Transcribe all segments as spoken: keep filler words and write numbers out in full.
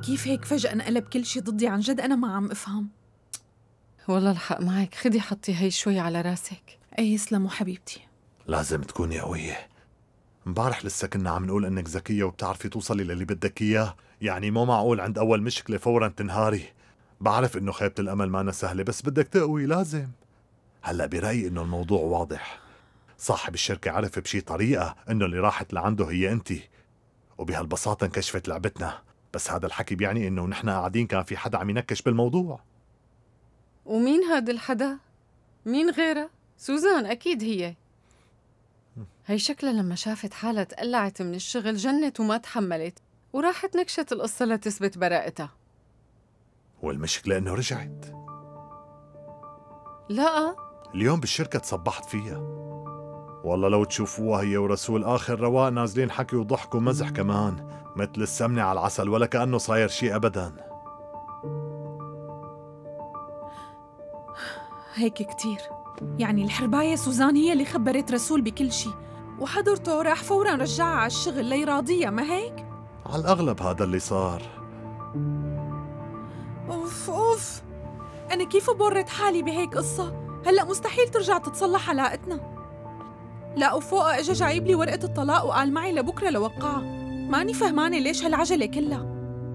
كيف هيك فجأة انقلب كل شي ضدي؟ عن جد أنا ما عم أفهم. والله الحق معك، خدي حطي هي شوي على راسك. أي يسلموا حبيبتي. لازم تكوني قوية. مبارح لسه كنا عم نقول انك ذكية وبتعرفي توصلي للي بدك اياه، يعني مو معقول عند اول مشكلة فورا تنهاري. بعرف انه خيبة الامل مانا سهلة، بس بدك تقوي لازم. هلا برأيي انه الموضوع واضح. صاحب الشركة عرف بشي طريقة انه اللي راحت لعنده هي انتي، وبهالبساطة انكشفت لعبتنا. بس هذا الحكي بيعني انه نحن قاعدين كان في حدا عم ينكش بالموضوع. ومين هذا الحدا؟ مين غيرها؟ سوزان أكيد هي. هي شكلها لما شافت حالها تقلعت من الشغل جنت وما تحملت وراحت نكشت القصة لتثبت براءتها. والمشكلة انه رجعت. لا اليوم بالشركة تصبحت فيها. والله لو تشوفوها هي ورسول آخر رواق نازلين حكي وضحك ومزح كمان، مثل السمنة على العسل، ولا كأنه صاير شيء أبداً. هيك كتير. يعني الحرباية سوزان هي اللي خبرت رسول بكل شي، وحضرته راح فوراً رجعها على الشغل ليراضيها، ما هيك؟ على الأغلب هذا اللي صار. أوف أوف، أنا كيف بورط حالي بهيك قصة؟ هلأ مستحيل ترجع تتصلح علاقتنا. لا وفوقها إجا جايب لي ورقة الطلاق وقال معي لبكرة لوقعها. ماني فهمانة ليش هالعجلة كلها.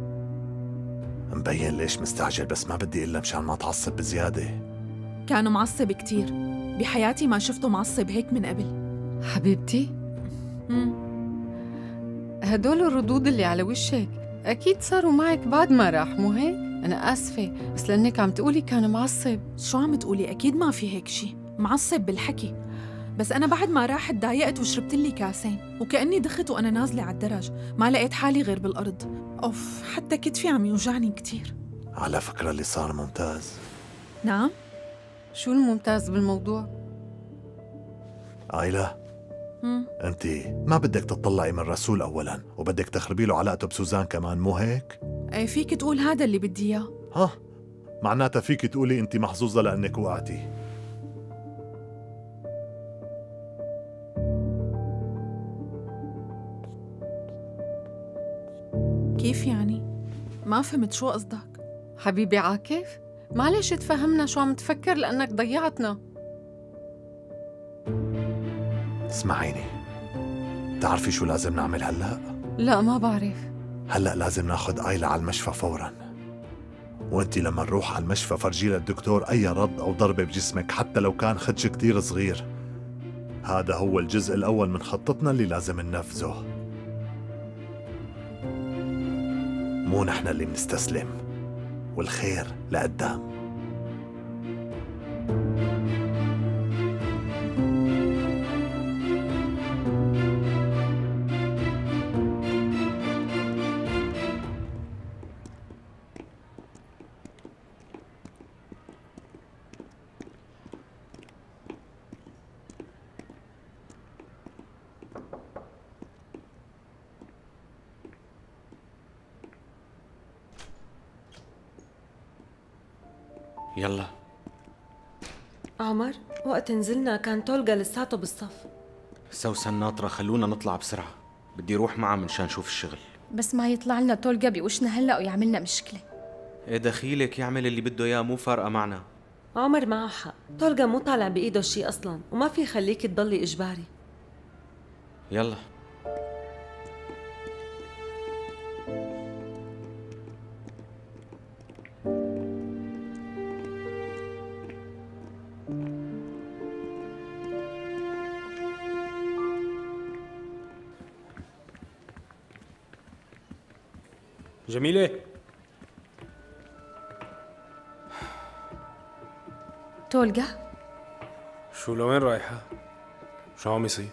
مبين ليش مستعجل، بس ما بدي إلا مشان ما تعصب بزيادة. كان معصب كتير، بحياتي ما شفته معصب هيك من قبل. حبيبتي، مم. هدول الردود اللي على وشك أكيد صاروا معك بعد ما راح، مو هيك؟ أنا آسفة بس لأنك عم تقولي كان معصب. شو عم تقولي؟ أكيد ما في هيك شي، معصب بالحكي. بس أنا بعد ما راح تضايقت وشربت لي كاسين، وكأني دخت وأنا نازلة على الدرج، ما لقيت حالي غير بالأرض. أوف، حتى كتفي عم يوجعني كتير. على فكرة اللي صار ممتاز. نعم؟ شو الممتاز بالموضوع؟ آيلا، مم. أنت ما بدك تطلعي من رسول أولاً، وبدك تخربي له علاقته بسوزان كمان، مو هيك؟ أي فيك تقول هذا اللي بدي إياه. ها؟ معناتها فيك تقولي أنت محظوظة لأنك وقعتي. كيف يعني؟ ما فهمت شو قصدك. حبيبي عاكف، معلش تفهمنا شو عم تفكر لأنك ضيعتنا. اسمعيني، تعرفي شو لازم نعمل هلأ؟ لا ما بعرف. هلأ لازم ناخد آيلا على المشفى فوراً، وانتي لما نروح على المشفى فرجي للدكتور أي رد أو ضربة بجسمك، حتى لو كان خدش كتير صغير. هذا هو الجزء الأول من خطتنا اللي لازم ننفذه. مو نحن اللي بنستسلم، والخير لقدام. يلا. عمر، وقت نزلنا كان تولغا لساته بالصف. سوسن ناطرة، خلونا نطلع بسرعة، بدي روح معها منشان نشوف الشغل. بس ما يطلع لنا تولغا بوشنا هلا ويعملنا مشكلة. ايه دخيلك، يعمل اللي بده اياه، مو فارقة معنا. عمر معه حق، تولغا مو طالع بإيده شي أصلاً، وما في يخليك تضلي إجباري. يلا. جميلة، تولغا شو لوين رايحة؟ شو عم يصير؟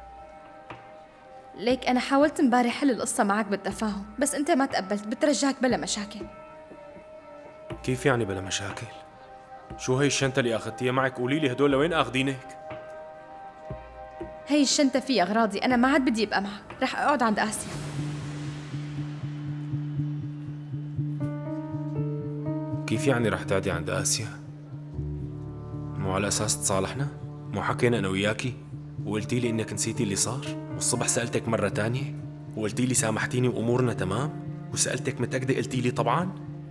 ليك أنا حاولت امبارح حل القصة معك بالتفاهم، بس أنت ما تقبلت، بترجعك بلا مشاكل. كيف يعني بلا مشاكل؟ شو هي الشنطة اللي أخذتيها معك؟ قولي لي هدول لوين آخذينك؟ هي الشنطة فيها أغراضي، أنا ما عاد بدي أبقى معك، رح أقعد عند آسيا. كيف يعني رح تقعدي عند آسيا؟ مو على أساس تصالحنا؟ مو حكينا أنا وياكي؟ وقلتي لي إنك نسيتي اللي صار؟ والصبح سألتك مرة تانية وقلتي لي سامحتيني وأمورنا تمام؟ وسألتك متأكدة قلتي لي طبعا؟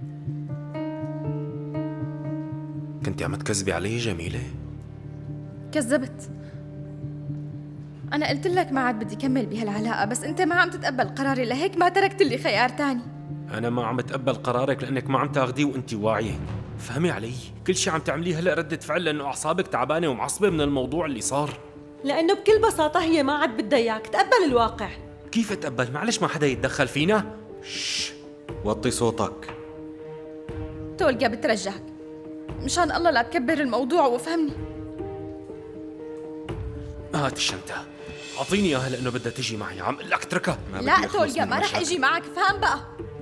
كنتي عم تكذبي علي جميلة؟ كذبت. أنا قلت لك ما عاد بدي كمل بهالعلاقة، بس أنت ما عم تتقبل قراري، لهيك ما تركت لي خيار تاني. أنا ما عم تقبل قرارك لأنك ما عم تاخديه وأنت واعية. فهمي علي، كل شي عم تعمليه هلأ ردة فعل لأنه أعصابك تعبانة ومعصبة من الموضوع اللي صار. لأنه بكل بساطة هي ما عاد بدها إياك، تقبل الواقع. كيف اتقبل؟ معلش ما حدا يتدخل فينا؟ شش، وطي صوتك. تولقى بترجعك، مشان الله لا تكبر الموضوع وفهمني. هات الشنطة، أعطيني إياها لأنه بدها تجي معي، عم قلك اتركها. لا تولقى، ما رح أجي معك، فهم بقى.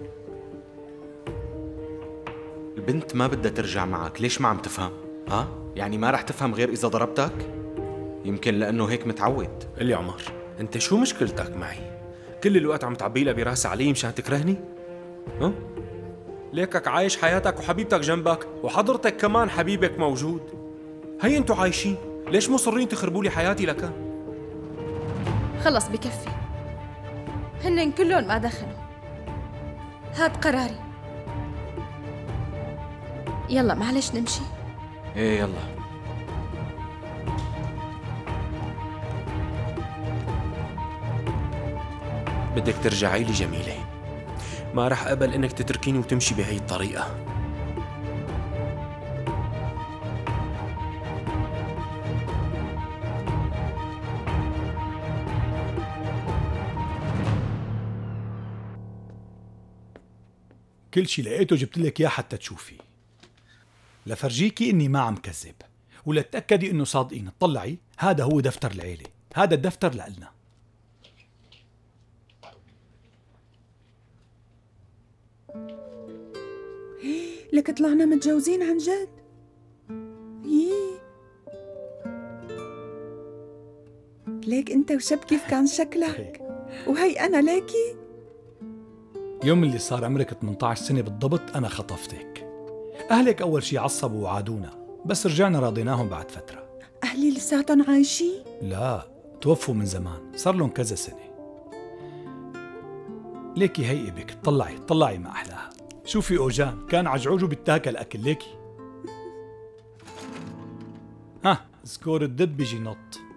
البنت ما بدها ترجع معك، ليش ما عم تفهم؟ ها؟ يعني ما رح تفهم غير إذا ضربتك؟ يمكن لأنه هيك متعود. قلي عمر، أنت شو مشكلتك معي؟ كل الوقت عم تعبي لها براسي علي مشان تكرهني؟ ها؟ ليكك عايش حياتك وحبيبتك جنبك وحضرتك كمان حبيبك موجود. هي انتو عايشين، ليش مصرين تخربوا لي حياتي لك؟ خلص بكفي، هن كلهم ما دخلوا. هاد قراري. يلا معلش نمشي. ايه يلا. بدك ترجعي لي جميلة، ما رح أقبل إنك تتركيني وتمشي بهي الطريقة. كل شي لقيته جبت لك اياه حتى تشوفي، لفرجيكي اني ما عم كذب، ولتأكدي انه صادقين. اطلعي، هذا هو دفتر العيلة، هذا الدفتر لإلنا. لك طلعنا متجوزين عن جد؟ يي ليك انت وشب كيف كان شكلك، وهي انا ليكي. يوم اللي صار عمرك ثمانية عشر سنة بالضبط أنا خطفتك. أهلك أول شي عصبوا وعادونا، بس رجعنا راضيناهم بعد فترة. أهلي لساتهم عايشين؟ لا، توفوا من زمان، صار لهم كذا سنة. ليكي هي إبك، طلعي طلعي ما أحلاها. شوفي أوجان، كان عجعوجه بيتاكل أكل ليكي. ها، سكور الدب بيجي نط.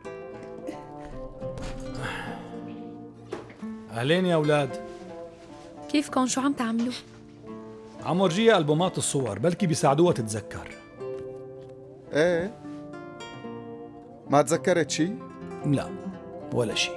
أهلين يا أولاد. كيفكن؟ شو عم تعملوا؟ عم ورجيها ألبومات الصور، بلكي بيساعدوها تتذكر. ايه ما تذكرت شي؟ لا ولا شي.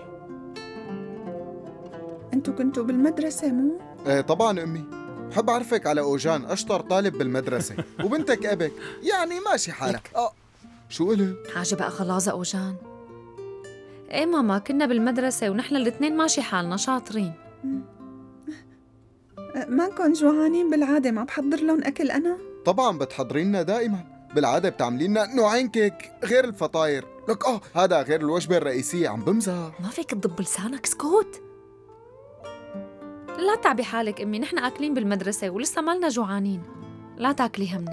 انتو كنتوا بالمدرسة مو؟ ايه طبعا امي، بحب اعرفك على اوجان اشطر طالب بالمدرسة وبنتك ابك، يعني ماشي حالك. اه شو قلت؟ حاجة بقى خلاصة أوجان. ايه ماما، كنا بالمدرسة ونحن الاثنين ماشي حالنا شاطرين. مانكن جوعانين بالعادة ما بحضر لهم أكل أنا؟ طبعا بتحضرينا دائما، بالعادة بتعملينا نوعين كيك غير الفطاير. لك اه هذا غير الوجبة الرئيسية، عم بمزح. ما فيك تضب لسانك، اسكت. لا تعبي حالك امي، نحن اكلين بالمدرسة ولسه مالنا جوعانين، لا تاكلي همنا.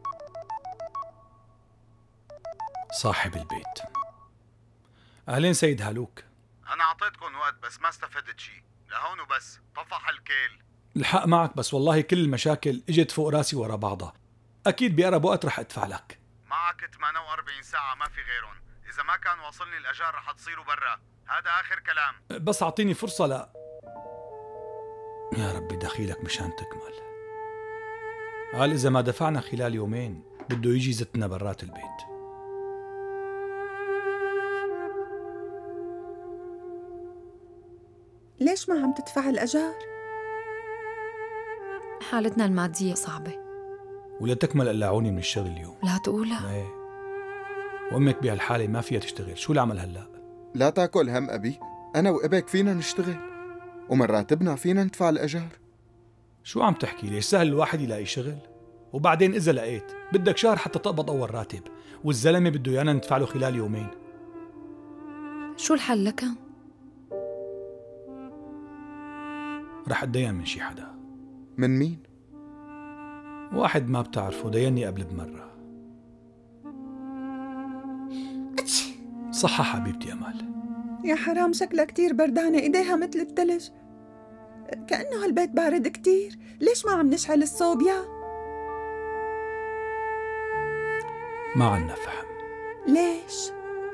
صاحب البيت. أهلين سيد هالوك. أنا أعطيتكم وقت بس ما استفدت شي، لهون وبس، طفح الكيل. الحق معك، بس والله كل المشاكل اجت فوق راسي ورا بعضها. أكيد بأقرب وقت رح أدفع لك. معك ثمانية وأربعين ساعة ما في غيرهم، إذا ما كان واصلني الأجار رح تصيروا برا، هذا آخر كلام. بس أعطيني فرصة. لا يا ربي دخيلك مشان تكمل. قال إذا ما دفعنا خلال يومين بده يجي زتنا برات البيت. ليش ما عم تدفع الأجار؟ حالتنا المادية صعبة، ولا تكمل قلعوني من الشغل اليوم. لا تقولها. ايه، وامك بهالحالة ما فيها تشتغل، شو العمل هلا؟ لا تاكل هم أبي، أنا وإبك فينا نشتغل ومن راتبنا فينا ندفع الأجار. شو عم تحكي لي؟ سهل الواحد يلاقي شغل، وبعدين إذا لقيت بدك شهر حتى تقبض أول راتب، والزلمة بده يانا ندفع له خلال يومين. شو الحل لك؟ رح أتدين من شي حدا. من مين؟ واحد ما بتعرفه، ديني قبل بمرة. صحة حبيبتي أمال. يا حرام، شكلها كتير بردانة، إيديها مثل الثلج. كأنه هالبيت بارد كتير. ليش ما عم نشعل الصوبيا؟ ما عنا فهم. ليش؟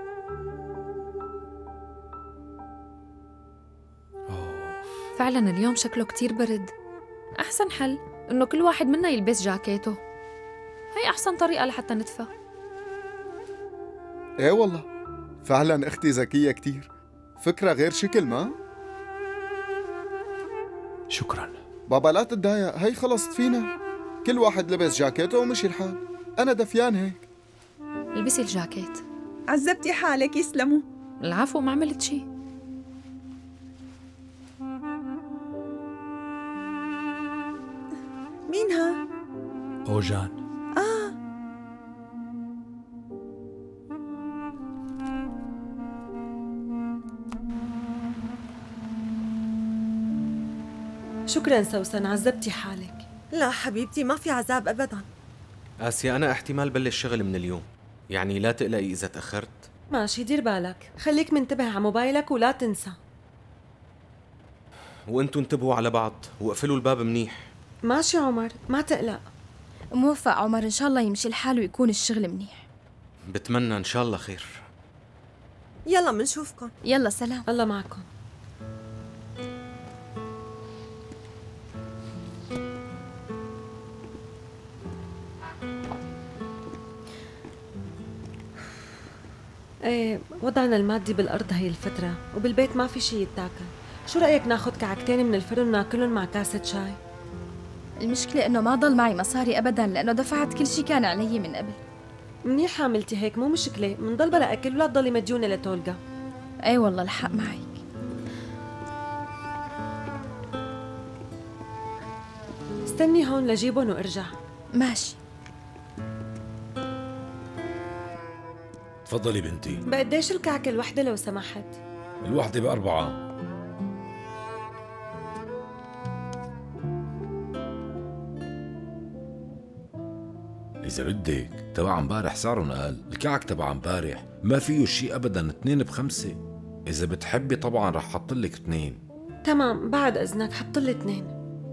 فعلا اليوم شكله كتير برد. أحسن حل إنه كل واحد منا يلبس جاكيته. هي أحسن طريقة لحتى ندفى. ايه والله فعلا اختي ذكية كتير، فكرة غير شكل. ما شكرا بابا لا تتضايق، هي خلصت فينا، كل واحد لبس جاكيته ومشي الحال. أنا دفيان هيك. البسي الجاكيت. عذبتي حالك. يسلموا. العفو، ما عملت شي. مينها؟ أوجان. آه شكرا سوسن، عذبتي حالك. لا حبيبتي، ما في عذاب أبدا. آسيا أنا احتمال بلش شغل من اليوم، يعني لا تقلقي إذا تأخرت. ماشي، دير بالك، خليك منتبه على موبايلك ولا تنسى. وانتوا انتبهوا على بعض واقفلوا الباب منيح. ماشي عمر، ما تقلق. موفق عمر، إن شاء الله يمشي الحال ويكون الشغل منيح. بتمنى إن شاء الله خير. يلا منشوفكم. يلا سلام. الله معكم. ايه، وضعنا المادي بالأرض هي الفترة، وبالبيت ما في شي يتاكل. شو رأيك ناخد كعكتين من الفرن وناكلهم مع كاسة شاي؟ المشكلة إنه ما ضل معي مصاري أبداً، لأنه دفعت كل شي كان علي من قبل. منيح عملتي هيك، مو مشكلة، منضل بلا أكل ولا تضلي مديونة لتولغا. أي والله الحق معك. استني هون لجيبهم وارجع. ماشي. تفضلي بنتي. بقديش الكعكة الوحدة لو سمحت؟ الوحدة بأربعة. إذا بدك تبع امبارح سعرهم أقل، الكعك تبع امبارح ما فيه شيء أبدا، اثنين بخمسة. إذا بتحبي طبعا رح حطلك اثنين. تمام، بعد إذنك حطلي اثنين.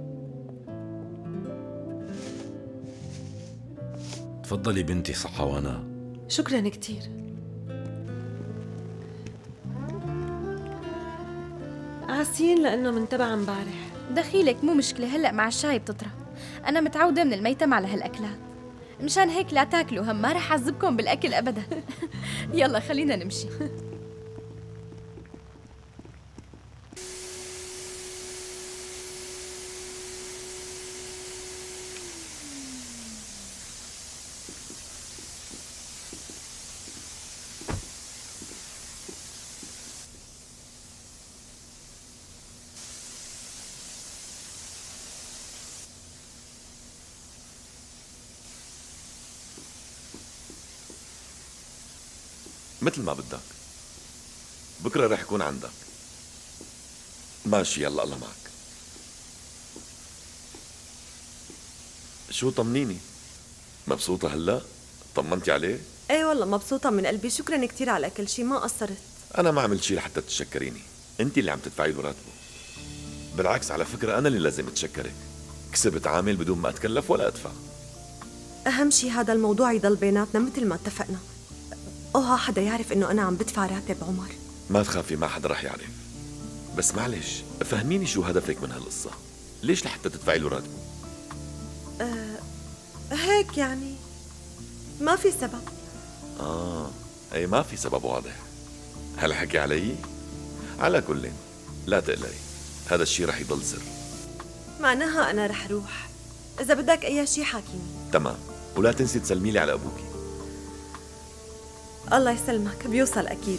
تفضلي بنتي، صحة وأنا. شكرا كتير. عاسين لأنه من تبع امبارح. دخيلك مو مشكلة، هلأ مع الشاي بتطرى. أنا متعودة من الميتم على هالأكلات، مشان هيك لا تاكلوا هم، ما رح أعذبكم بالأكل أبدا. يلا خلينا نمشي. مثل ما بدك. بكره رح يكون عندك. ماشي، يلا الله معك. شو طمنيني؟ مبسوطة هلا؟ طمنتي عليه؟ ايه والله مبسوطة من قلبي، شكرا كتير على كل شيء، ما قصرت. أنا ما عملت شيء لحتى تتشكريني، أنت اللي عم تدفعي له راتبه. بالعكس، على فكرة أنا اللي لازم أتشكرك، كسبت عامل بدون ما أتكلف ولا أدفع. أهم شيء هذا الموضوع يضل بيناتنا مثل ما اتفقنا. اوها حدا يعرف انه انا عم بدفع راتب عمر؟ ما تخافي، ما حدا رح يعرف. بس معلش، فهميني شو هدفك من هالقصة؟ ليش لحتى تدفعي له راتبه؟ أه هيك يعني، ما في سبب. آه، أي ما في سبب واضح. هل حكي علي؟ على كل، لا تقلقي، هذا الشيء رح يضل سر. معناها أنا رح روح، إذا بدك أي شيء حاكيني. تمام، ولا تنسي تسلمي لي على أبوكي. الله يسلمك، بيوصل أكيد.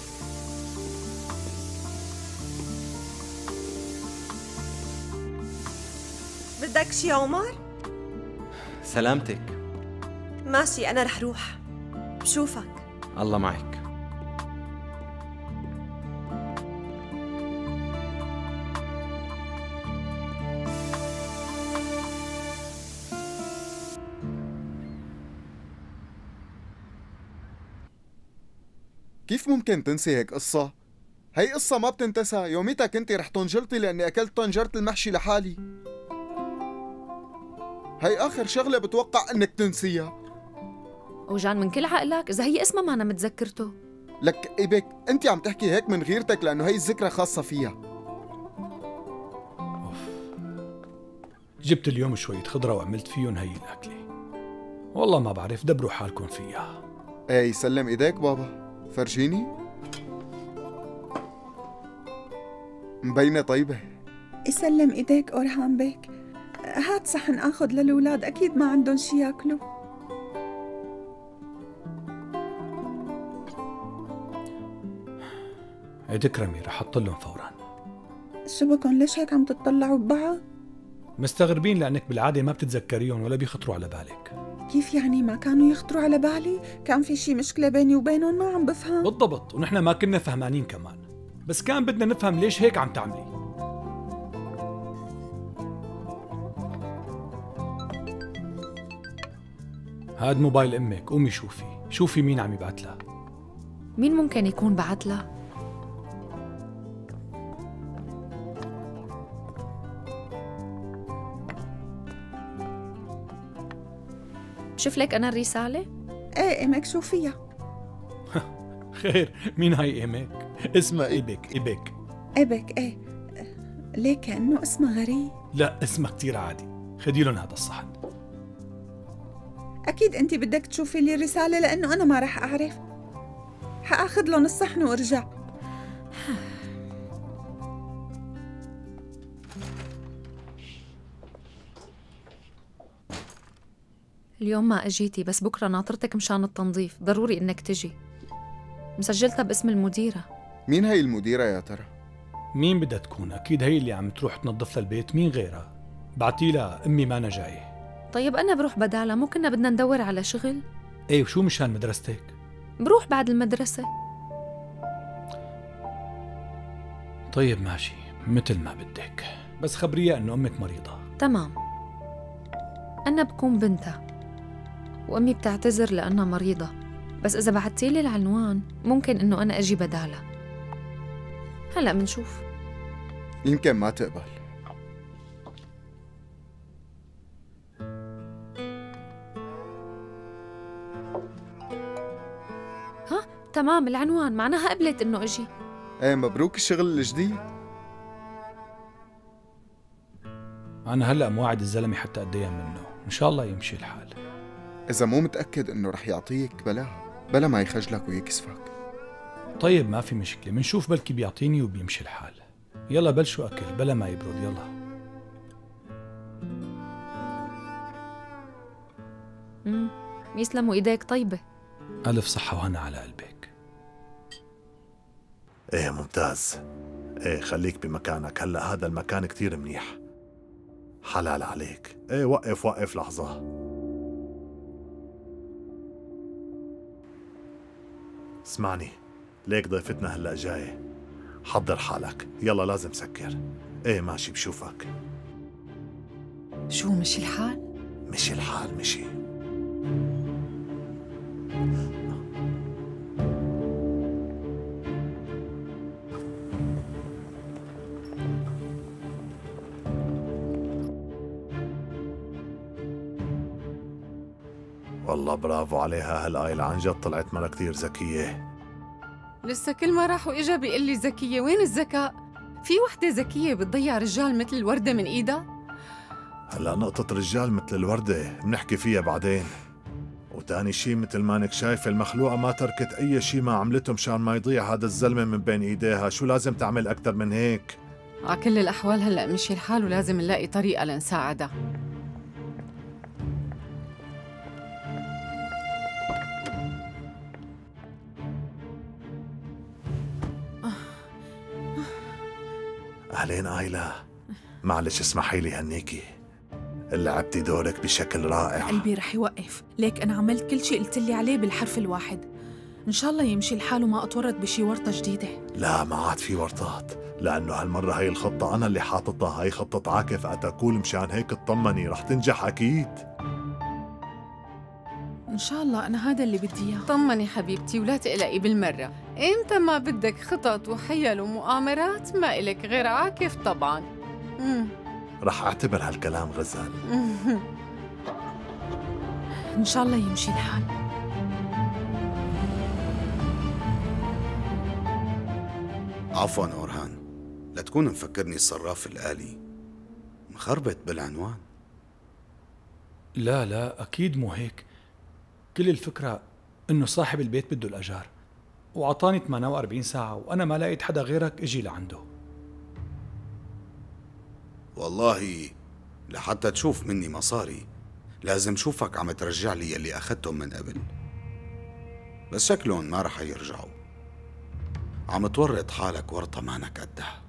بدك شي عمر؟ سلامتك. ماشي، أنا رح روح. بشوفك. الله معك. كيف ممكن تنسي هيك قصة؟ هي قصة ما بتنتسى. يوميتها كنتي رح طنجلتي لأني أكلت طنجرة المحشي لحالي. هي آخر شغلة بتوقع إنك تنسيها. أوجان من كل عقلك إذا هي اسمها ما أنا متذكرته. لك إيبك أنت عم تحكي هيك من غيرتك لأنه هي الذكرى خاصة فيها. جبت اليوم شوية خضرة وعملت فيهم هي الأكلة. والله ما بعرف، دبروا حالكم فيها. ايه يسلم ايديك بابا، فرجيني. مبينة طيبة. يسلم ايديك أورهان بيك. هات صحن اخذ للولاد، اكيد ما عندهم شي ياكلوا. ايه تكرمي، رح احط لهم فورا. شو بكن ليش هيك عم تطلعوا ببعض؟ مستغربين لأنك بالعادة ما بتتذكريهم ولا بيخطروا على بالك. كيف يعني ما كانوا يخطروا على بالي؟ كان في شي مشكلة بيني وبينهم؟ ما عم بفهم. بالضبط، ونحن ما كنا فهمانين كمان، بس كان بدنا نفهم ليش هيك عم تعملي. هاد موبايل أمك، قومي شوفي شوفي مين عم يبعت لها. مين ممكن يكون بعت لها؟ شوف لك أنا الرسالة؟ ايه إيمك شوفيها. خير، مين هاي إيمك؟ اسمها إيبك. إيبك إيبك ايه، ليه كأنه اسمها غريب؟ لا، اسمها كتير عادي. خدي لهم هذا الصحن. أكيد أنت بدك تشوفي لي الرسالة لأنه أنا ما رح أعرف. حآخذ لهم الصحن وارجع. اليوم ما اجيتي، بس بكره ناطرتك مشان التنظيف، ضروري انك تجي. مسجلتها باسم المديرة. مين هي المديرة يا ترى؟ مين بدها تكون؟ أكيد هي اللي عم تروح تنظف لها البيت، مين غيرها؟ بعتي لها أمي ما أنا جاي. طيب أنا بروح بدالها، مو كنا بدنا ندور على شغل؟ إيه، وشو مشان مدرستك؟ بروح بعد المدرسة. طيب ماشي، مثل ما بدك، بس خبريها إنه أمك مريضة. تمام. أنا بكون بنتها وأمي بتعتذر لأنها مريضة، بس إذا بعتيلي العنوان ممكن إنه أنا أجي بدالها. هلأ منشوف. يمكن ما تقبل. ها؟ تمام، العنوان معناها قبلت إنه أجي. ايه مبروك الشغل الجديد. أنا هلأ مواعد الزلمة حتى أديها منه، إن شاء الله يمشي الحال. إذا مو متأكد إنه رح يعطيك بلاها، بلا ما يخجلك ويكسفك. طيب ما في مشكلة، منشوف بلكي بيعطيني وبيمشي الحال. يلا بلشوا أكل بلا ما يبرد. يلا. امم يسلموا إيديك طيبة. ألف صحة وهنا على قلبك. ايه ممتاز. ايه خليك بمكانك، هلأ هذا المكان كتير منيح. حلال عليك. ايه وقف وقف لحظة. اسمعني، ليك ضيفتنا هلأ جاية، حضر حالك. يلا لازم سكر. ايه ماشي بشوفك. شو مشي الحال؟ مشي الحال مشي. والله برافو عليها هالآيلة، عن جد طلعت مرة كتير ذكية. لسه كل ما راح وإجا بيقول لي ذكية، وين الذكاء؟ في وحدة ذكية بتضيع رجال مثل الوردة من إيدها؟ هلا نقطة رجال مثل الوردة بنحكي فيها بعدين. وتاني شي مثل ما انك شايف، المخلوقة ما تركت أي شي ما عملته مشان ما يضيع هذا الزلمة من بين إيديها. شو لازم تعمل أكتر من هيك؟ على كل الأحوال هلأ مشي الحال ولازم نلاقي طريقة لنساعدها. أهلين آيلا، معلش اسمحي لي هنيكي، لعبتي دورك بشكل رائع. قلبي رح يوقف، ليك أنا عملت كل شيء قلت لي عليه بالحرف الواحد. إن شاء الله يمشي الحال وما أتورط بشي ورطة جديدة. لا ما عاد في ورطات، لأنه هالمرة هي الخطة أنا اللي حاططها. هي خطة عاكف أتاكول، مشان هيك اطمني رح تنجح أكيد. إن شاء الله أنا هذا اللي بدي إياه. طمني حبيبتي ولا تقلقي بالمرة. إمتى ما بدك خطط وحيل ومؤامرات ما إلك غير عاكف طبعاً. مم. رح أعتبر هالكلام غزال. إن شاء الله يمشي الحال. عفواً أورهان، لا تكون مفكرني الصراف الآلي مخربط بالعنوان. لا لا أكيد مو هيك. كل الفكرة إنه صاحب البيت بده الأجار وعطاني ثمانية وأربعين ساعة وأنا ما لقيت حدا غيرك إجي لعنده. والله لحتى تشوف مني مصاري لازم شوفك عم ترجع لي يلي أخدتهم من قبل، بس شكلهم ما رح يرجعوا. عم تورط حالك ورطة مانك قدها.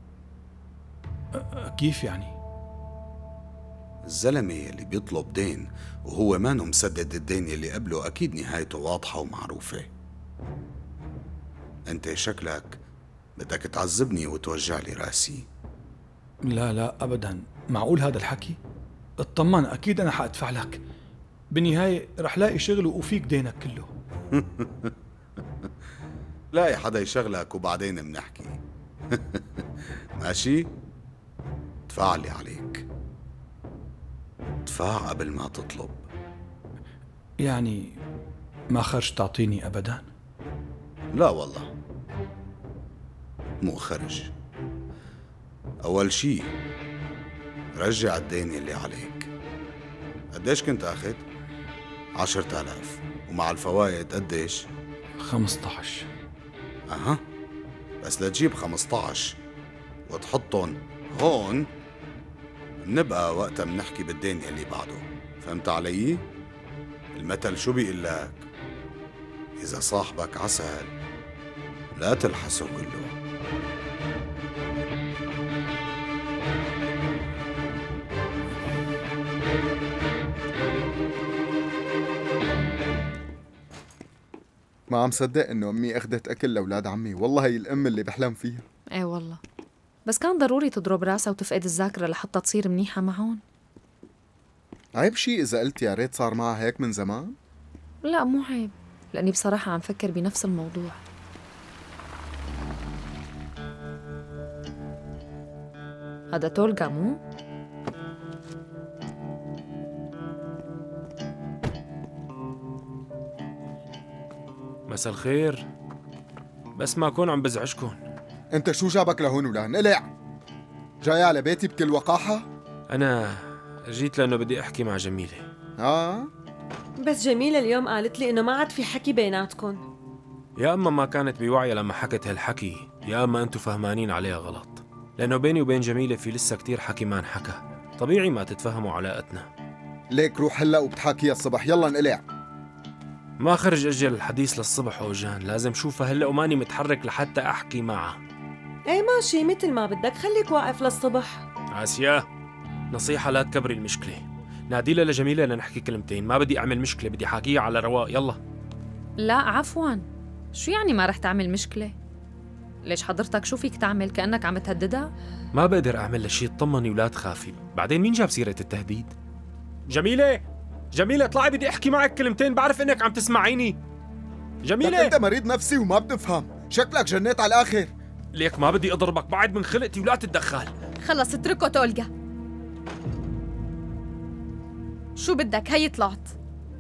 كيف يعني؟ الزلمة يلي بيطلب دين وهو مانو مسدد الدين يلي قبله أكيد نهايته واضحة ومعروفة. أنت شكلك بدك تعذبني وتوجع لي راسي. لا لا أبدا، معقول هذا الحكي؟ اطمن، أكيد أنا حأدفع لك. بالنهاية رح لاقي شغل وفيك دينك كله. لاقي حدا يشغلك وبعدين منحكي. ماشي؟ ادفع لي عليك، ادفع قبل ما تطلب. يعني ما خرج تعطيني أبدا؟ لا والله مو خرج. أول شي رجع الدين اللي عليك. قديش كنت أخذ؟ عشرة آلاف ومع الفوائد قديش؟ خمسة عشر. أها، بس لتجيب خمسة عشر وتحطهم هون نبقى وقتها منحكي بالدين اللي بعده. فهمت علي؟ المثل شو بيقول لك؟ إذا صاحبك عسل لا تلحسه كله. ما عم صدق انه امي اخذت اكل لاولاد عمي، والله هي الام اللي بحلم فيها. ايه والله، بس كان ضروري تضرب راسها وتفقد الذاكرة لحتى تصير منيحة معهم. عيب شي إذا قلت يا ريت صار معها هيك من زمان؟ لا مو عيب، لأني بصراحة عم فكر بنفس الموضوع. هذا تولغا مو؟ مساء الخير، بس ما أكون عم بزعجكم. انت شو جابك لهون ولان؟ قلع جاي على بيتي بكل وقاحة؟ أنا جيت لأنه بدي أحكي مع جميلة. آه؟ بس جميلة اليوم قالت لي إنه ما عاد في حكي بيناتكم. يا أما ما كانت بوعي لما حكت هالحكي، يا أما أنتوا فهمانين عليها غلط، لأنه بيني وبين جميلة في لسه كتير حكي ما انحكى. طبيعي ما تتفهموا علاقتنا. ليك روح هلأ وبتحاكيها الصبح، يلا انقلع. ما خرج أجل الحديث للصبح أوجان، لازم شوفها هلأ وماني متحرك لحتى أحكي معها. ايه ماشي مثل ما بدك، خليك واقف للصبح. آسيا، نصيحة لا تكبري المشكلة. ناديلها لجميلة لنحكي كلمتين، ما بدي أعمل مشكلة، بدي حاكيها على رواق. يلا. لا عفواً، شو يعني ما رح تعمل مشكلة؟ ليش حضرتك شو فيك تعمل؟ كأنك عم تهددها؟ ما بقدر أعمل لها شيء، اطمني ولا تخافي. بعدين مين جاب سيرة التهديد؟ جميلة، جميلة اطلعي بدي أحكي معك كلمتين، بعرف إنك عم تسمعيني. جميلة، انت مريض نفسي وما بتفهم، شكلك جنيت على الآخر. ليك ما بدي أضربك، بعد من خلقتي ولا تتدخل. خلص اتركه تولغا. شو بدك؟ هي طلعت.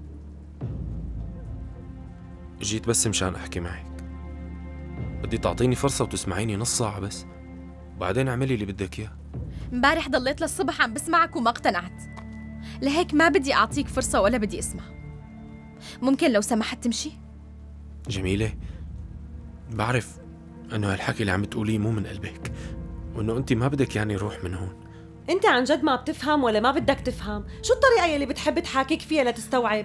جيت بس مشان أحكي معك، بدي تعطيني فرصة وتسمعيني نص ساعة بس، وبعدين اعملي اللي بدك إياه. امبارح ضليت للصبح عم بسمعك وما اقتنعت، لهيك ما بدي أعطيك فرصة ولا بدي أسمع. ممكن لو سمحت تمشي؟ جميلة، بعرف إنه هالحكي اللي عم تقوليه مو من قلبك، وإنه أنت ما بدك يعني روح من هون. انت عن جد ما بتفهم ولا ما بدك تفهم؟ شو الطريقة يلي بتحب تحاكيك فيها لتستوعب؟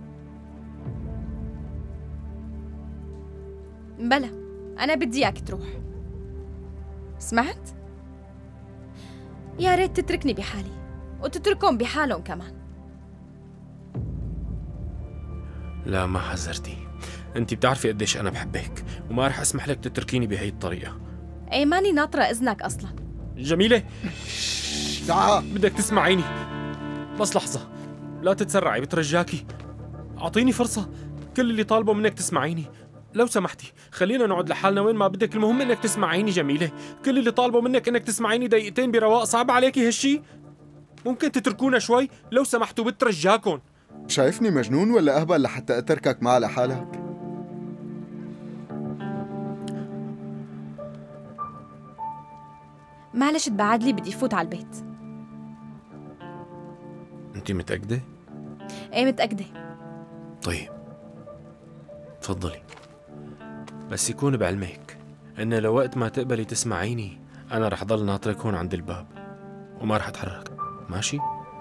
بلا، أنا بدي إياك تروح. سمعت؟ يا ريت تتركني بحالي وتتركهم بحالهم كمان. لا ما حذرتي، انت بتعرفي قديش انا بحبك وما رح اسمح لك تتركيني بهي الطريقة. اي ماني ناطرة اذنك اصلا. جميلة، تعال بدك تسمعيني بس لحظة، لا تتسرعي بترجاكي. اعطيني فرصة، كل اللي طالبه منك تسمعيني. لو سمحتي خلينا نقعد لحالنا وين ما بدك، المهم انك تسمعيني جميلة. كل اللي طالبه منك انك تسمعيني دقيقتين برواق. صعب عليكي هالشي؟ ممكن تتركونا شوي لو سمحتوا، بترجاكم. شايفني مجنون ولا أهبل لحتى أتركك معها لحالك؟ معلش تبعد لي، بدي فوت على البيت. انت متأكدة؟ ايه متأكدة. طيب تفضلي، بس يكون بعلمك ان لوقت ما تقبلي تسمعيني انا رح ضل ناطرك هون عند الباب وما رح اتحرك، ماشي؟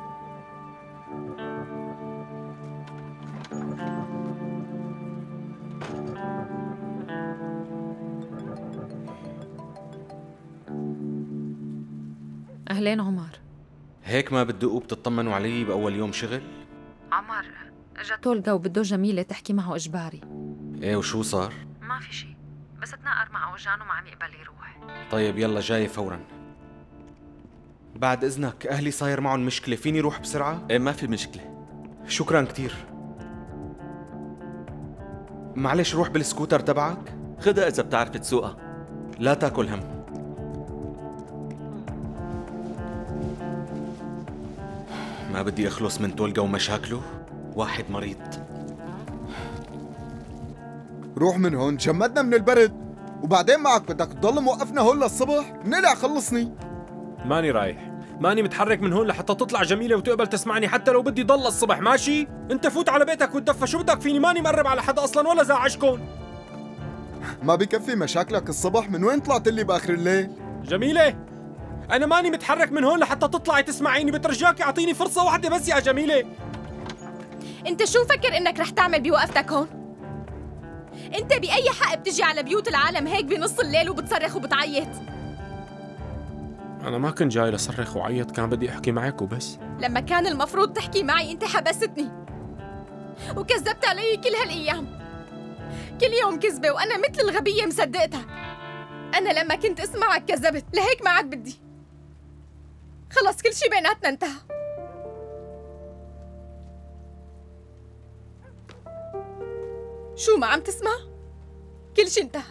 أهلين عمر. هيك ما بتدقوا بتطمنوا علي بأول يوم شغل؟ عمر اجا تولقى وبده جميلة تحكي معه إجباري. ايه وشو صار؟ ما في شي، بس تناقر مع أوجان وما عم يقبل يروح. طيب يلا جاي فورا. بعد إذنك أهلي صاير معهم مشكلة، فيني روح بسرعة؟ ايه ما في مشكلة. شكرا كتير. معلش روح بالسكوتر تبعك؟ خدها إذا بتعرف تسوقها. لا تاكل هم. ما بدي أخلص من تولقى ومشاكله، واحد مريض. روح من هون، جمدنا من البرد، وبعدين معك بدك تضل موقفنا هون للصبح؟ نلع خلصني. ماني رايح، ماني متحرك من هون لحتى تطلع جميلة وتقبل تسمعني حتى لو بدي ضل الصبح، ماشي؟ انت فوت على بيتك وتدفى، شو بدك فيني؟ ماني مقرب على حدا اصلا ولا زعجكم. ما بكفي مشاكلك الصبح؟ من وين طلعت لي باخر الليل؟ جميلة أنا ماني متحرك من هون لحتى تطلعي تسمعيني، بترجاكي أعطيني فرصة واحدة بس يا جميلة. أنت شو فكر إنك رح تعمل بوقفتك هون؟ أنت بأي حق بتجي على بيوت العالم هيك بنص الليل وبتصرخ وبتعيط؟ أنا ما كنت جاي لصرخ وعيط، كان بدي أحكي معك وبس. لما كان المفروض تحكي معي أنت حبستني وكذبت علي كل هالأيام، كل يوم كذبة وأنا مثل الغبية مصدقتها. أنا لما كنت أسمعك كذبت، لهيك ما عاد بدي. خلص كل شي بيناتنا انتهى. شو ما عم تسمع؟ كل شي انتهى.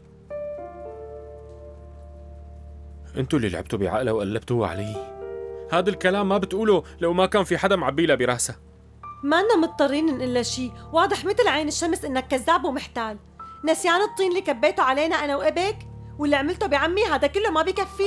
انتوا اللي لعبتوا بعقله وقلبتوه علي. هذا الكلام ما بتقوله لو ما كان في حدا معبيله براسه. ما لنا مضطرين نقول له شي، واضح مثل عين الشمس انك كذاب ومحتال. نسيان الطين اللي كبيته علينا انا وابك واللي عملته بعمي هذا كله ما بكفي؟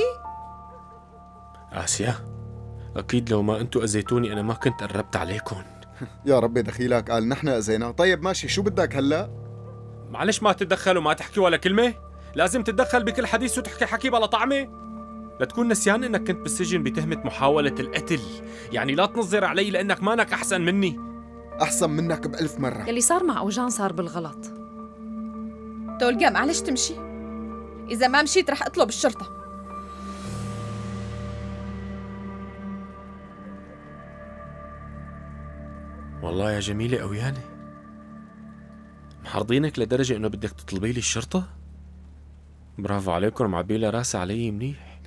آسيا أكيد لو ما أنتوا أذيتوني أنا ما كنت قربت عليكم. يا ربي دخيلك قال نحن أذينا. طيب ماشي، شو بدك هلأ؟ معلش ما تتدخل وما تحكي ولا كلمة؟ لازم تتدخل بكل حديث وتحكي حكي بلا طعمة؟ لا تكون نسيان إنك كنت بالسجن بتهمة محاولة القتل، يعني لا تنظر علي لأنك مانك أحسن مني. أحسن منك بألف مرة. يلي صار مع أوجان صار بالغلط. تولقى معلش تمشي، إذا ما مشيت رح أطلب الشرطة. والله يا جميلة قويانة، محرضينك لدرجة إنه بدك تطلبي لي الشرطة؟ برافو عليكم، معبيلة راسي علي منيح.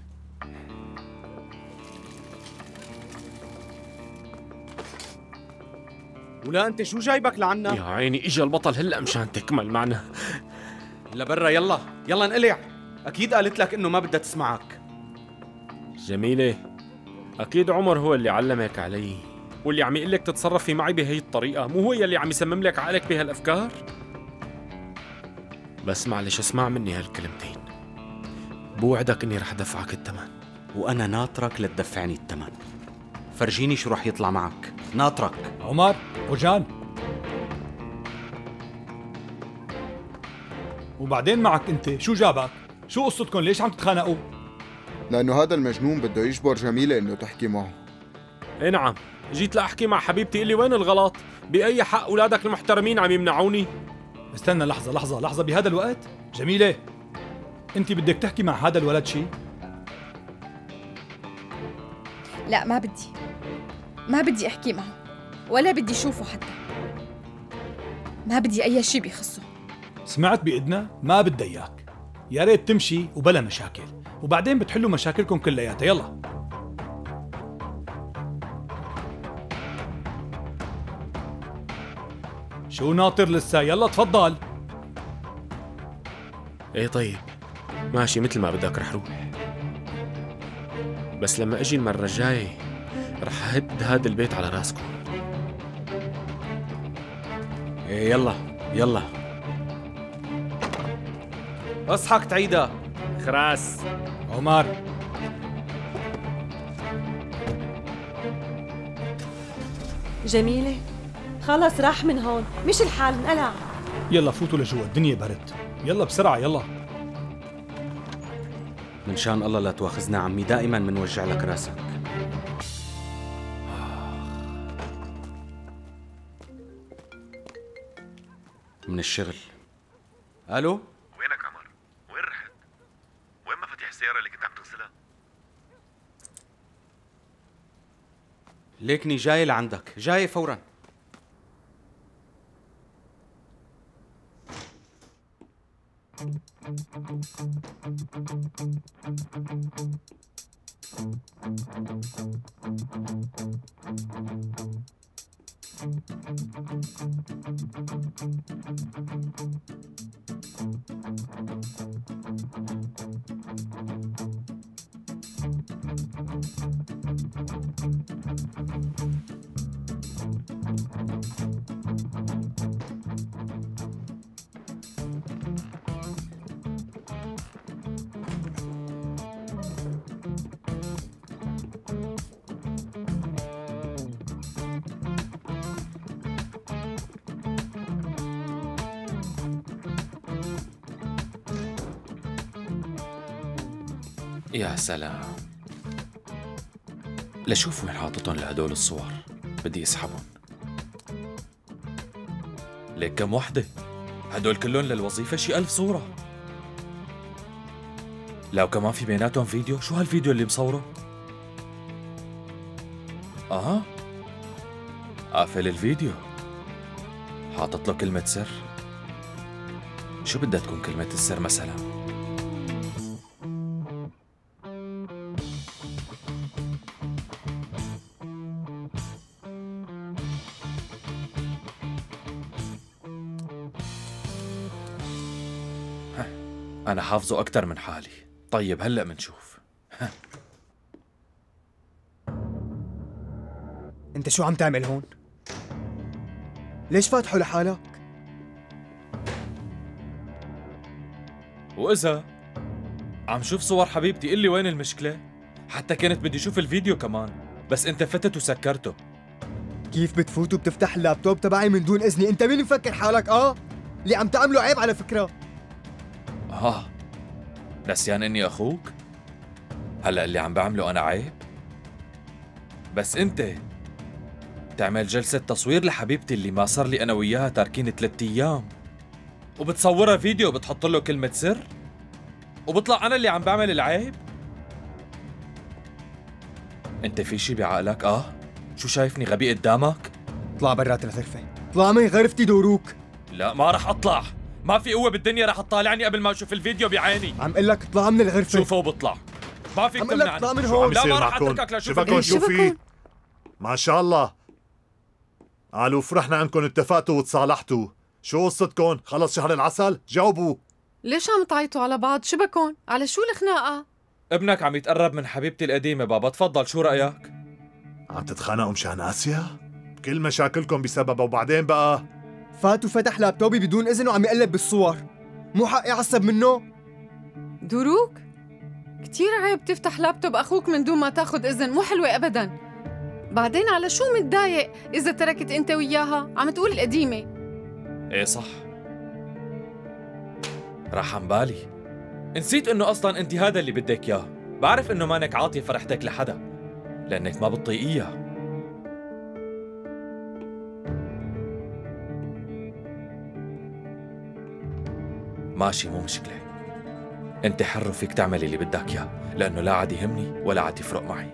ولا أنت شو جايبك لعنا؟ يا عيني إجا البطل هلأ مشان تكمل معنا. لبرا يلا يلا انقلع، أكيد قالت لك إنه ما بدها تسمعك. جميلة أكيد عمر هو اللي علمك علي واللي عم يقول لك تتصرفي معي بهي الطريقة، مو هو يلي عم يسمم لك عقلك بهالأفكار؟ بس معلش اسمع مني هالكلمتين، بوعدك إني رح دفعك الثمن. وأنا ناطرك لتدفعني الثمن. فرجيني شو رح يطلع معك، ناطرك. عمر وجان، وبعدين معك انت شو جابك؟ شو قصتكم؟ ليش عم تتخانقوا؟ لأنه هذا المجنون بده يجبر جميلة إنه تحكي معه. إيه نعم، جيت لأحكي مع حبيبتي، اللي وين الغلط؟ بأي حق أولادك المحترمين عم يمنعوني؟ استنى لحظة لحظة لحظة، بهذا الوقت؟ جميلة انت بدك تحكي مع هذا الولد شي؟ لا ما بدي، ما بدي أحكي معه ولا بدي أشوفه حتى، ما بدي أي شي بيخصه. سمعت بإذنها؟ ما بدي إياك، يا ريت تمشي وبلا مشاكل، وبعدين بتحلوا مشاكلكم كلياتها. يلا شو ناطر لسه؟ يلا تفضل. ايه طيب ماشي مثل ما بدك رح روح، بس لما اجي المرة الجاية رح هد هذا البيت على راسكم. ايه يلا يلا اصحك تعيدها خراس. عمر جميلة خلص راح من هون، مش الحال انقلع. يلا فوتوا لجوا، الدنيا برد. يلا بسرعة يلا. من شان الله لا تواخذنا عمي، دائما منوجع لك راسك. من الشغل. الو وينك عمر؟ وين رحت؟ وين مفاتيح السيارة اللي كنت عم تغسلها؟ ليكني جاي لعندك، جاي فورا. يا سلام، لشوف وين حاططهم لهدول الصور، بدي اسحبهم. ليك كم وحدة؟ هدول كلهم للوظيفة شي ألف صورة. لو كمان في بيناتهم فيديو، شو هالفيديو اللي مصوره؟ آه قافل الفيديو، حاطط له كلمة سر. شو بدها تكون كلمة السر مثلا؟ أنا حافظه أكتر من حالي. طيب هلأ منشوف. أنت شو عم تعمل هون؟ ليش فاتحه لحالك؟ وإذا عم شوف صور حبيبتي قل لي وين المشكلة؟ حتى كنت بدي شوف الفيديو كمان، بس أنت فتت وسكرته. كيف بتفوت وبتفتح اللابتوب تبعي من دون إذني؟ أنت مين مفكر حالك آه؟ اللي عم تعمله عيب على فكرة. آه نسيان إني أخوك؟ هلأ اللي عم بعمله أنا عيب؟ بس أنت تعمل جلسة تصوير لحبيبتي اللي ما صار لي أنا وياها تاركين ثلاثة أيام، وبتصورها فيديو وبتحط له كلمة سر، وبطلع أنا اللي عم بعمل العيب؟ أنت في شي بعقلك آه؟ شو شايفني غبي قدامك؟ اطلع برات الغرفة، اطلع من غرفتي دوروك. لا ما رح أطلع، ما في قوة بالدنيا رح تطالعني قبل ما أشوف الفيديو بعيني. عم قل لك اطلع من الغرفة. شوفه وبطلع، ما فيك تمنعني. اطلع من هون. لا ما رح أتركك لأشوف شبكون شو في؟ ما شاء الله قالوا فرحنا انكم اتفقتوا وتصالحتوا. شو قصتكم؟ خلص شهر العسل؟ جاوبوا. ليش عم تعيطوا على بعض؟ شبكون؟ على شو الخناقة؟ ابنك عم يتقرب من حبيبتي القديمة بابا، تفضل شو رأيك؟ عم تتخانقوا مشان آسيا؟ كل مشاكلكم بسببها. وبعدين بقى فات وفتح لابتوبي بدون إذن وعم يقلب بالصور، مو حقي أعصب منه؟ دوروك؟ كتير عيب تفتح لابتوب أخوك من دون ما تاخد إذن، مو حلوة أبداً. بعدين على شو متضايق إذا تركت أنت وياها؟ عم تقول القديمة. إيه صح، راح عن بالي، نسيت إنه أصلاً أنت هذا اللي بدك إياه. بعرف إنه مانك عاطية فرحتك لحدا لأنك ما بتطيقيها. ماشي مو مشكلة، أنت حر وفيك تعمل اللي بدك إياه، لأنه لا عاد يهمني ولا عاد يفرق معي.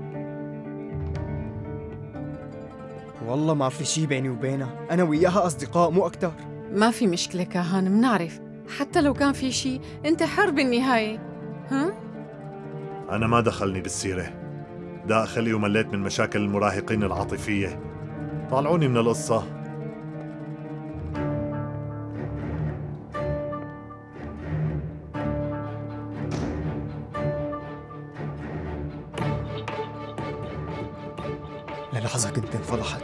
والله ما في شي بيني وبينها، أنا وياها أصدقاء مو أكتر. ما في مشكلة كاهان، منعرف. حتى لو كان في شي أنت حر بالنهاية. ها؟ أنا ما دخلني بالسيرة، داخلي ومليت من مشاكل المراهقين العاطفية. طالعوني من القصة. للحظة كنت انفضحت.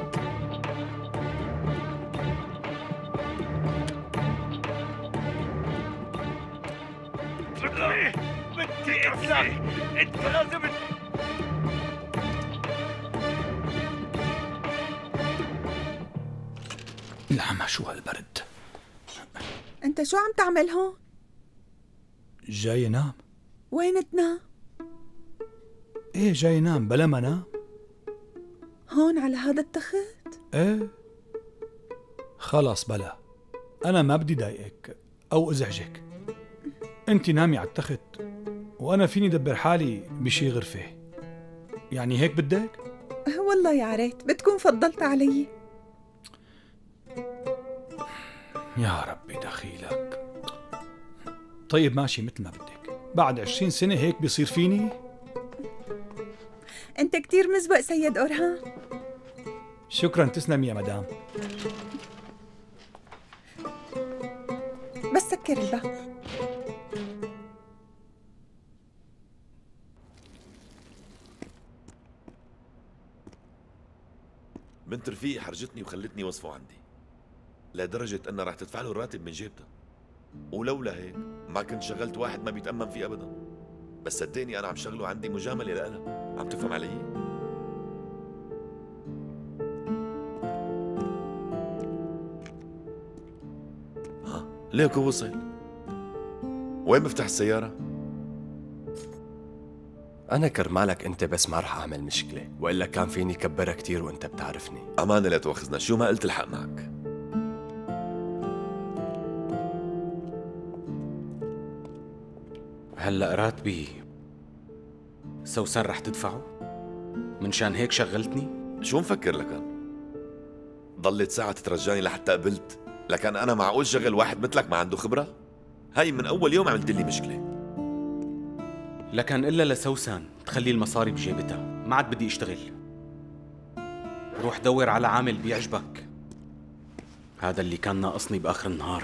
بدي بدي اطلع، انت لازم العمى شو هالبرد. انت شو عم تعمل هون؟ جاي نام. وين تنام؟ ايه جاي نام بلا ما نام. هون على هذا التخت؟ ايه خلاص بلا، انا ما بدي ضايقك او ازعجك. انت نامي على التخت وانا فيني دبر حالي بشي غرفة. يعني هيك بدك؟ والله يا ريت بتكون فضلت علي. يا ربي دخيلك. طيب ماشي مثل ما بدك. بعد عشرين سنة هيك بيصير فيني؟ انت كتير مزبق سيد أورهان. شكرا، تسلم يا مدام. بس سكر الباب. بنت رفيقي حرجتني وخلتني وصفه عندي لدرجة أنها رح تدفع له الراتب من جيبتها، ولولا هيك ما كنت شغلت واحد ما بيتأمن فيه أبدا. بس صدقني أنا عم شغله عندي مجاملة لإلها. عم تفهم علي؟ ها ليكو وصل. وين مفتاح السيارة؟ أنا كرمالك أنت بس ما رح أعمل مشكلة، وإلا كان فيني كبرها كتير وأنت بتعرفني. أمانة لا تواخذنا، شو ما قلت الحق معك. هلأ راتبي سوسن رح تدفعه؟ من شان هيك شغلتني؟ شو مفكر لكان؟ ضلت ساعة تترجاني لحتى قبلت؟ لكن أنا معقول شغل واحد مثلك ما عنده خبرة؟ هاي من أول يوم عملت لي مشكلة. لكن إلا لسوسن تخلي المصاري بجيبتها، ما عاد بدي أشتغل. روح دور على عامل بيعجبك، هذا اللي كان ناقصني بآخر النهار.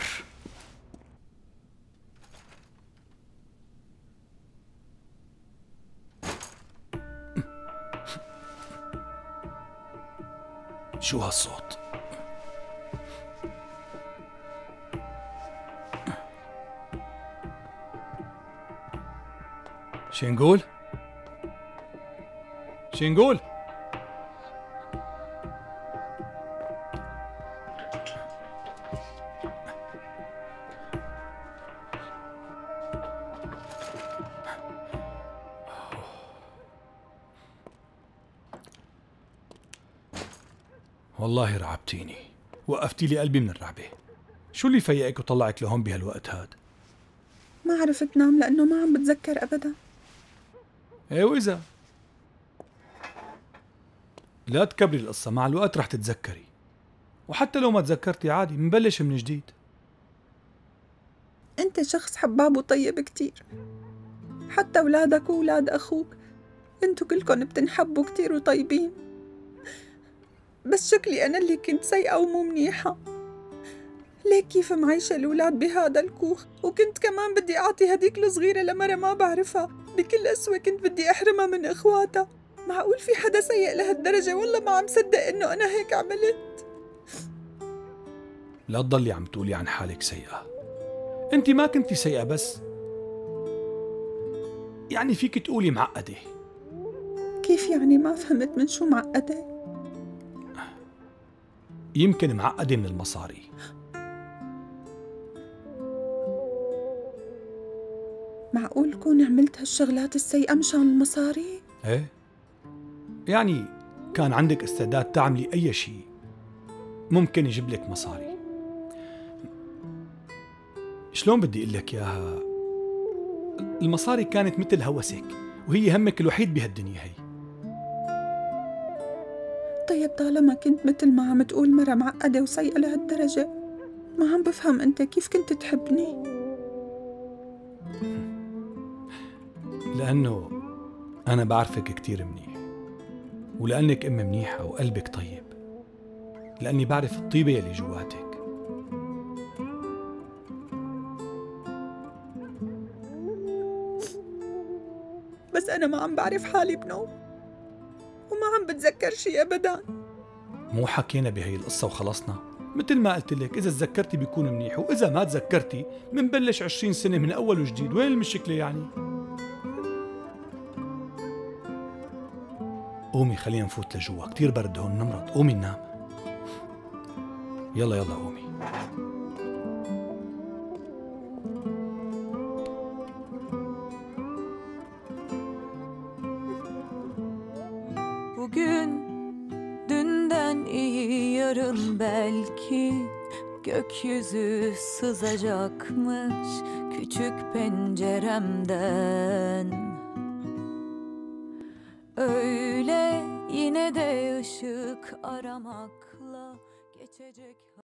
شو هالصوت؟ شي نقول؟ شي نقول؟ والله رعبتيني، وقفتي لي قلبي من الرعبة. شو اللي فيقك وطلعك لهون بهالوقت هاد؟ ما عرفت نام لأنه ما عم بتذكر أبدا. ايه وإذا لا تكبري القصة، مع الوقت رح تتذكري، وحتى لو ما تذكرتي عادي منبلش من جديد. أنت شخص حباب وطيب كتير، حتى أولادك وأولاد أخوك أنتوا كلكم بتنحبوا كتير وطيبين. بس شكلي أنا اللي كنت سيئة ومو منيحة. ليك كيف معيشة الأولاد بهذا الكوخ، وكنت كمان بدي أعطي هديك الصغيرة لمرة ما بعرفها، بكل قسوة كنت بدي أحرمها من إخواتها. معقول في حدا سيء لهالدرجة؟ والله ما عم صدق إنه أنا هيك عملت. لا تضلي عم تقولي عن حالك سيئة، أنت ما كنتي سيئة، بس يعني فيك تقولي معقدة. كيف يعني؟ ما فهمت من شو معقدة؟ يمكن معقدة من المصاري. معقول كون عملت هالشغلات السيئة مشان المصاري؟ ايه، يعني كان عندك استعداد تعملي أي شيء ممكن يجيب لك مصاري. شلون بدي أقول لك إياها؟ المصاري كانت مثل هوسك، وهي همك الوحيد بهالدنيا هي. طيب طالما كنت مثل ما عم تقول مرة معقدة وسيئة لهالدرجة، ما عم بفهم أنت كيف كنت تحبني؟ لأنه أنا بعرفك كتير منيح، ولأنك أم منيحة وقلبك طيب، لأني بعرف الطيبة يلي جواتك. بس أنا ما عم بعرف حالي بنوم، وما عم بتذكر شي أبداً. مو حكينا بهي القصة وخلصنا؟ مثل ما قلت لك، إذا تذكرتي بيكون منيح، وإذا ما تذكرتي منبلش عشرين سنة من أول وجديد. وين المشكلة يعني؟ قومي خلينا نفوت لجوا، كتير برد هون نمرض. قومي ننام. يلا يلا قومي. Bugün dünden iyi, yarın belki gökyüzü sızacakmış küçük penceremden. Öyle yine de ışık aramakla geçecek.